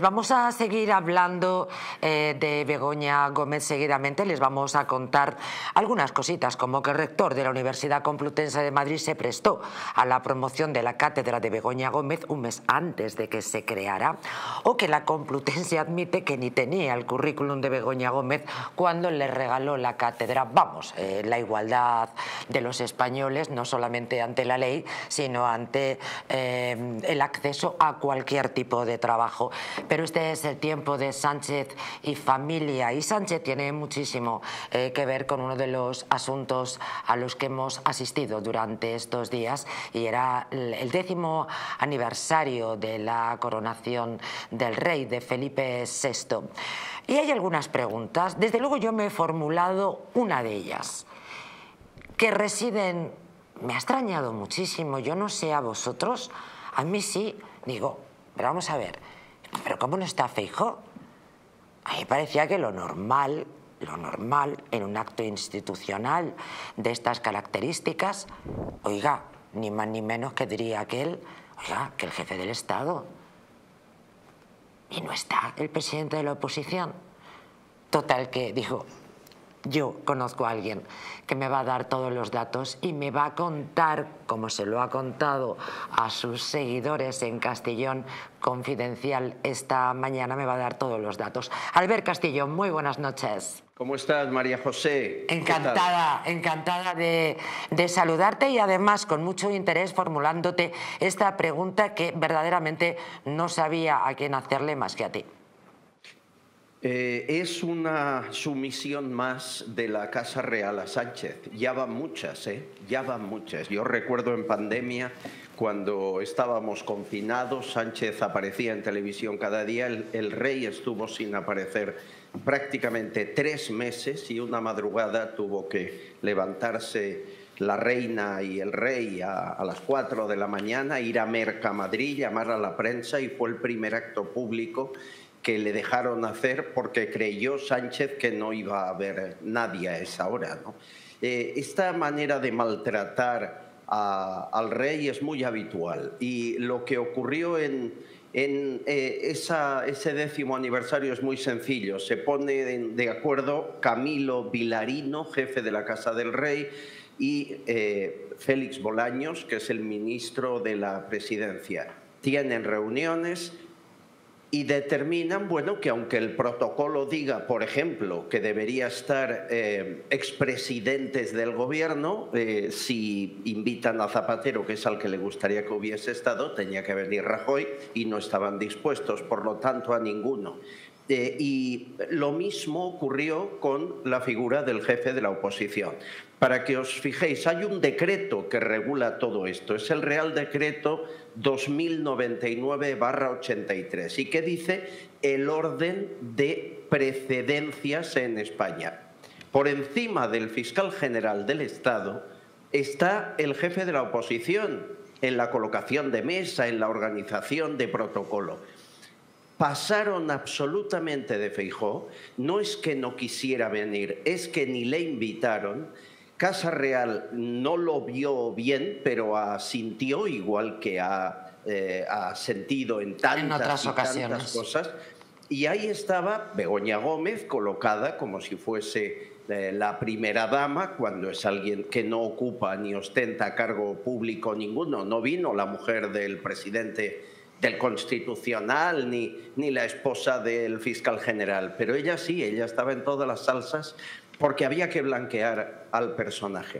Vamos a seguir hablando de Begoña Gómez seguidamente. Les vamos a contar algunas cositas, como que el rector de la Universidad Complutense de Madrid se prestó a la promoción de la cátedra de Begoña Gómez un mes antes de que se creara, o que la Complutense admite que ni tenía el currículum de Begoña Gómez cuando le regaló la cátedra. Vamos, la igualdad de los españoles, no solamente ante la ley, sino ante el acceso a cualquier tipo de trabajo. Pero este es el tiempo de Sánchez y familia, y Sánchez tiene muchísimo que ver con uno de los asuntos a los que hemos asistido durante estos días, y era el 10º aniversario de la coronación del rey, de Felipe VI. Y hay algunas preguntas, desde luego yo me he formulado una de ellas, que residen, me ha extrañado muchísimo, yo no sé a vosotros, a mí sí, digo, pero vamos a ver, ¿pero cómo no está Feijóo? A mí parecía que lo normal en un acto institucional de estas características, oiga, ni más ni menos que diría aquel, oiga, que el jefe del Estado. Y no está el presidente de la oposición. Total que dijo, yo conozco a alguien que me va a dar todos los datos y me va a contar, como se lo ha contado a sus seguidores en Castellón Confidencial esta mañana, me va a dar todos los datos. Albert Castillo, muy buenas noches. ¿Cómo estás, María José? Encantada de saludarte, y además con mucho interés formulándote esta pregunta que verdaderamente no sabía a quién hacerle más que a ti. Es una sumisión más de la Casa Real a Sánchez. Ya van muchas, ya van muchas. Yo recuerdo en pandemia, cuando estábamos confinados, Sánchez aparecía en televisión cada día. El rey estuvo sin aparecer prácticamente 3 meses, y una madrugada tuvo que levantarse la reina y el rey a las 4 de la mañana, ir a Mercamadrid, llamar a la prensa, y fue el primer acto público que le dejaron hacer porque creyó Sánchez que no iba a haber nadie a esa hora, ¿no? Esta manera de maltratar al rey es muy habitual, y lo que ocurrió en ese 10º aniversario es muy sencillo. Se pone de acuerdo Camilo Vilarino, jefe de la Casa del Rey, y Félix Bolaños, que es el ministro de la Presidencia. Tienen reuniones y determinan, bueno, que aunque el protocolo diga, por ejemplo, que debería estar expresidentes del gobierno, si invitan a Zapatero, que es al que le gustaría que hubiese estado, tenía que venir Rajoy, y no estaban dispuestos, por lo tanto, a ninguno. Y lo mismo ocurrió con la figura del jefe de la oposición. Para que os fijéis, hay un decreto que regula todo esto, es el Real Decreto 2099/83, y que dice el orden de precedencias en España. Por encima del fiscal general del Estado está el jefe de la oposición en la colocación de mesa, en la organización de protocolo. Pasaron absolutamente de Feijóo. No es que no quisiera venir, es que ni le invitaron. Casa Real no lo vio bien, pero asintió, igual que ha sentido en tantas cosas. Y ahí estaba Begoña Gómez, colocada como si fuese la primera dama, cuando es alguien que no ocupa ni ostenta cargo público ninguno. No vino la mujer del presidente del Constitucional, ni la esposa del fiscal general, pero ella sí, ella estaba en todas las salsas, porque había que blanquear al personaje.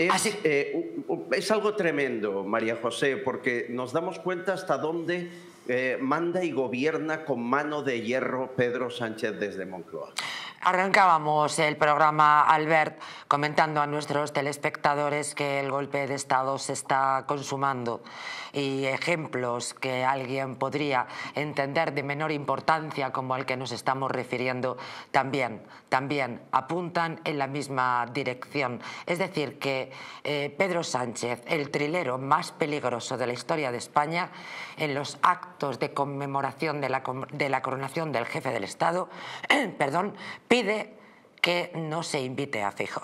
Es algo tremendo, María José, porque nos damos cuenta hasta dónde manda y gobierna con mano de hierro Pedro Sánchez desde Moncloa. Arrancábamos el programa, Albert, comentando a nuestros telespectadores que el golpe de Estado se está consumando, y ejemplos que alguien podría entender de menor importancia, como al que nos estamos refiriendo, también apuntan en la misma dirección. Es decir, que Pedro Sánchez, el trilero más peligroso de la historia de España, en los actos de conmemoración de la coronación del jefe del Estado, pide que no se invite a Feijóo.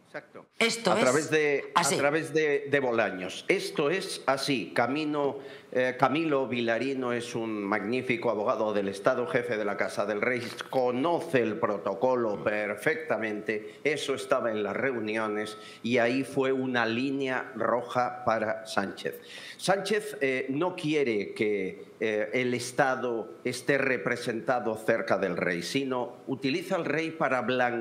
Exacto. A través de Bolaños. Esto es así. Camino Camilo Vilarino es un magnífico abogado del Estado, jefe de la Casa del Rey, conoce el protocolo perfectamente, eso estaba en las reuniones y ahí fue una línea roja para Sánchez. Sánchez no quiere que el Estado esté representado cerca del rey, sino utiliza al rey para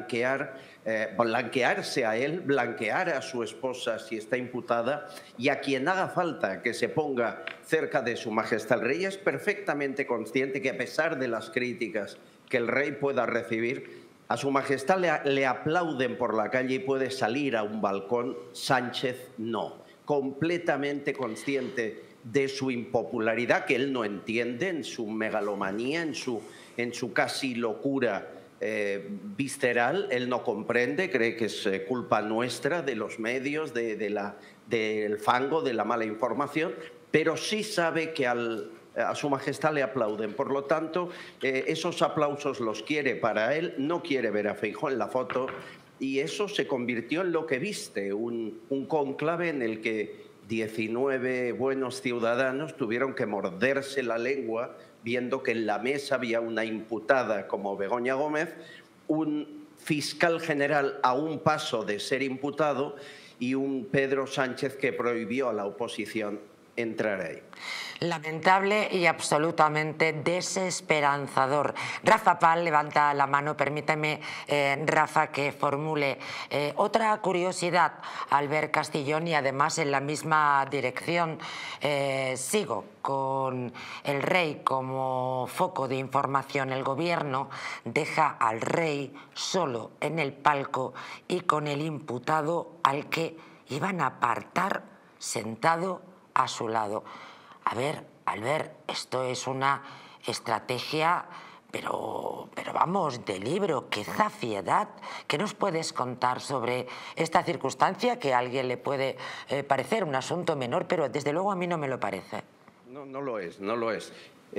blanquearse a él, blanquear a su esposa si está imputada y a quien haga falta que se ponga cerca de su majestad. El rey es perfectamente consciente que a pesar de las críticas que el rey pueda recibir, a su majestad le aplauden por la calle y puede salir a un balcón, Sánchez no, completamente consciente de su impopularidad, que él no entiende, en su megalomanía, en su casi locura visceral, él no comprende, cree que es culpa nuestra, de los medios, del fango, de la mala información, pero sí sabe que a su majestad le aplauden. Por lo tanto, esos aplausos los quiere para él, no quiere ver a Feijóo en la foto, y eso se convirtió en lo que viste, un cónclave en el que 19 buenos ciudadanos tuvieron que morderse la lengua viendo que en la mesa había una imputada como Begoña Gómez, un fiscal general a un paso de ser imputado y un Pedro Sánchez que prohibió a la oposición entrar ahí. Lamentable y absolutamente desesperanzador. Rafa Pal levanta la mano. Permíteme, Rafa, que formule otra curiosidad. Albert Castillón, y además en la misma dirección, sigo con el rey como foco de información. El gobierno deja al rey solo en el palco y con el imputado al que iban a apartar sentado a su lado. A ver, Albert, esto es una estrategia, pero vamos, de libro. ¡Qué zafiedad! ¿Qué nos puedes contar sobre esta circunstancia que a alguien le puede parecer un asunto menor, pero desde luego a mí no me lo parece? No lo es, no lo es.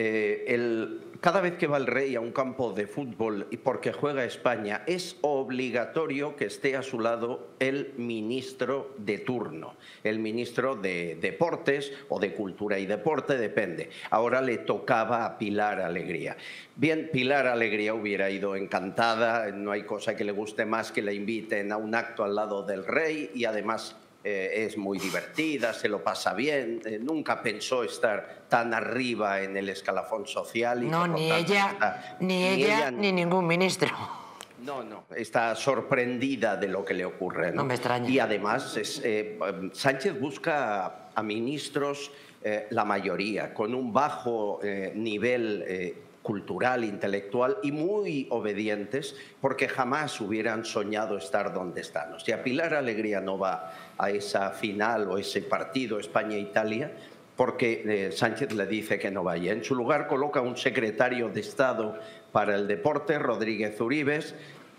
Cada vez que va el rey a un campo de fútbol y porque juega España, es obligatorio que esté a su lado el ministro de turno, el ministro de Deportes o de Cultura y Deporte, depende. Ahora le tocaba a Pilar Alegría. Bien, Pilar Alegría hubiera ido encantada, no hay cosa que le guste más que la inviten a un acto al lado del rey y además es muy divertida, se lo pasa bien, nunca pensó estar tan arriba en el escalafón social. Y no, ni ella, ni ningún ministro. No, está sorprendida de lo que le ocurre, ¿no? No me extraña. Y además Sánchez busca a ministros, la mayoría, con un bajo nivel cultural, intelectual y muy obedientes, porque jamás hubieran soñado estar donde están. O sea, Pilar Alegría no va a esa final o ese partido España-Italia porque Sánchez le dice que no vaya. En su lugar coloca un secretario de Estado para el deporte, Rodríguez Uribes,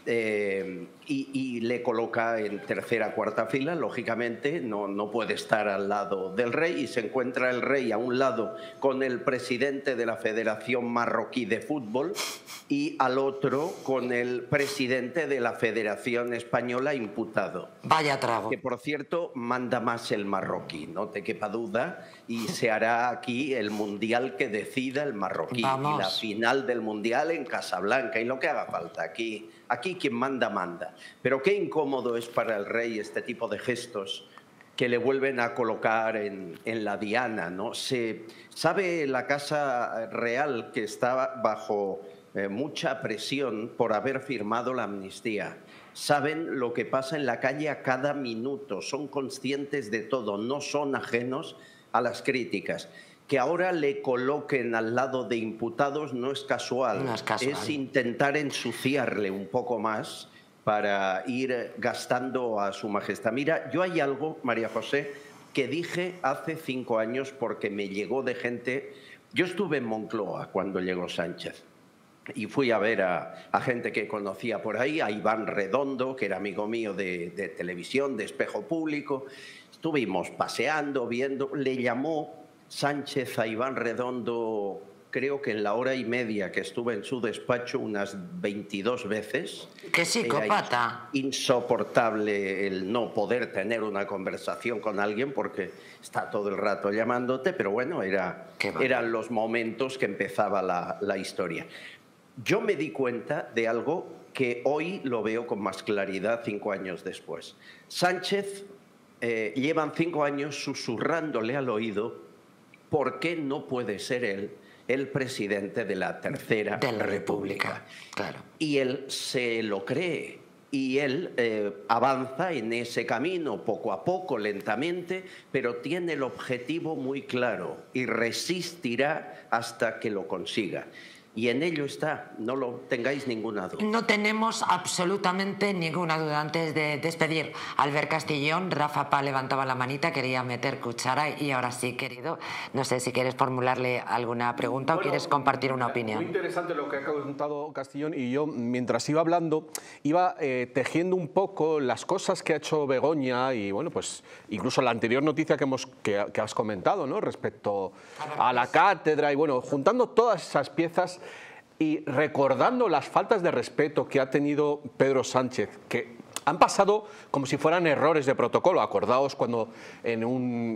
y le coloca en tercera, cuarta fila. Lógicamente no puede estar al lado del rey y se encuentra el rey a un lado con el presidente de la Federación Marroquí de Fútbol y al otro con el presidente de la Federación Española imputado. Vaya trago. Que, por cierto, manda más el marroquí, no te quepa duda, y se hará aquí el mundial que decida el marroquí. Vamos. Y la final del mundial en Casablanca y lo que haga falta. Aquí quien manda, manda. Pero qué incómodo es para el rey este tipo de gestos que le vuelven a colocar en la diana, ¿no? Sabe la Casa Real que está bajo mucha presión por haber firmado la amnistía. Saben lo que pasa en la calle a cada minuto, son conscientes de todo, no son ajenos a las críticas. Que ahora le coloquen al lado de imputados no es casual, es intentar ensuciarle un poco más para ir gastando a su majestad. Mira, yo hay algo, María José, que dije hace 5 años porque me llegó de gente. Yo estuve en Moncloa cuando llegó Sánchez y fui a ver a gente que conocía por ahí, a Iván Redondo, que era amigo mío de televisión, de Espejo Público. Estuvimos paseando, viendo. Le llamó Sánchez a Iván Redondo creo que en la hora y media que estuve en su despacho unas 22 veces. ¡Qué psicópata! Era insoportable el no poder tener una conversación con alguien porque está todo el rato llamándote, pero bueno, eran los momentos que empezaba la historia. Yo me di cuenta de algo que hoy lo veo con más claridad 5 años después. Sánchez llevan 5 años susurrándole al oído por qué no puede ser él el presidente de la Tercera República. Claro. Y él se lo cree y él avanza en ese camino poco a poco, lentamente, pero tiene el objetivo muy claro y resistirá hasta que lo consiga. Y en ello está, no lo tengáis ninguna duda. No tenemos absolutamente ninguna duda. Antes de despedir a Albert Castillón, Rafa Paz levantaba la manita, quería meter cuchara y ahora sí, querido. No sé si quieres formularle alguna pregunta o quieres compartir una opinión. Muy interesante lo que ha contado Castillón, y yo, mientras iba hablando, iba tejiendo un poco las cosas que ha hecho Begoña y, bueno, pues incluso la anterior noticia que has comentado, ¿no?, respecto a la cátedra y, bueno, juntando todas esas piezas y recordando las faltas de respeto que ha tenido Pedro Sánchez, que han pasado como si fueran errores de protocolo. Acordaos cuando en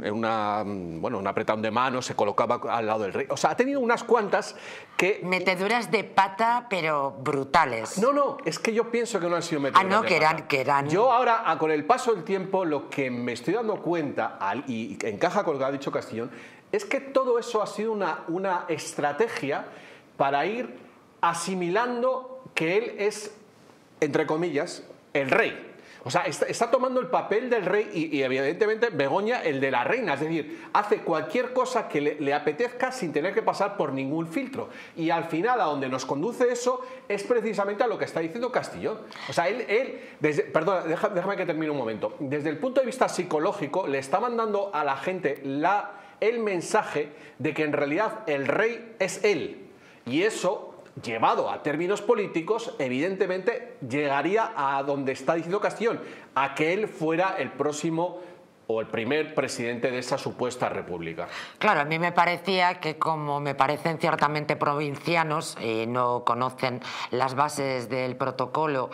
un apretón de manos se colocaba al lado del rey. O sea, ha tenido unas cuantas que... Meteduras de pata, pero brutales. No, es que yo pienso que no han sido meteduras de pata. Que eran... Yo ahora, con el paso del tiempo, lo que me estoy dando cuenta, y encaja con lo que ha dicho Castillón, es que todo eso ha sido una estrategia para ir asimilando que él es, entre comillas, el rey. O sea, está tomando el papel del rey y evidentemente Begoña el de la reina. Es decir, hace cualquier cosa que le apetezca sin tener que pasar por ningún filtro. Y al final, a donde nos conduce eso es precisamente a lo que está diciendo Castillón. O sea, perdona, déjame que termine un momento. Desde el punto de vista psicológico, le está mandando a la gente el mensaje de que en realidad el rey es él. Y eso, llevado a términos políticos, evidentemente llegaría a donde está diciendo Castillón, a que él fuera el próximo o el primer presidente de esa supuesta república. Claro, a mí me parecía que, como me parecen ciertamente provincianos y no conocen las bases del protocolo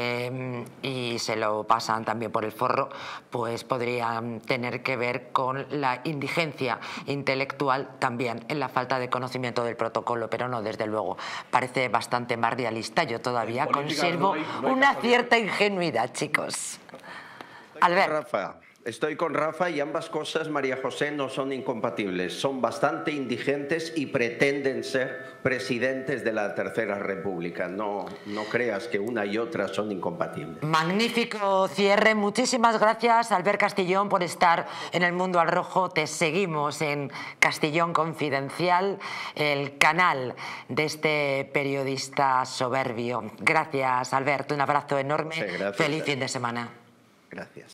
y se lo pasan también por el forro, pues podrían tener que ver con la indigencia intelectual también en la falta de conocimiento del protocolo, pero no, desde luego, parece bastante más realista. Yo todavía conservo una cierta ingenuidad, chicos. Albert. Estoy con Rafa y ambas cosas, María José, no son incompatibles. Son bastante indigentes y pretenden ser presidentes de la Tercera República. No creas que una y otra son incompatibles. Magnífico cierre. Muchísimas gracias, Albert Castillón, por estar en El Mundo al Rojo. Te seguimos en Castillón Confidencial, el canal de este periodista soberbio. Gracias, Albert. Un abrazo enorme. Sí, gracias. Feliz fin de semana. Gracias.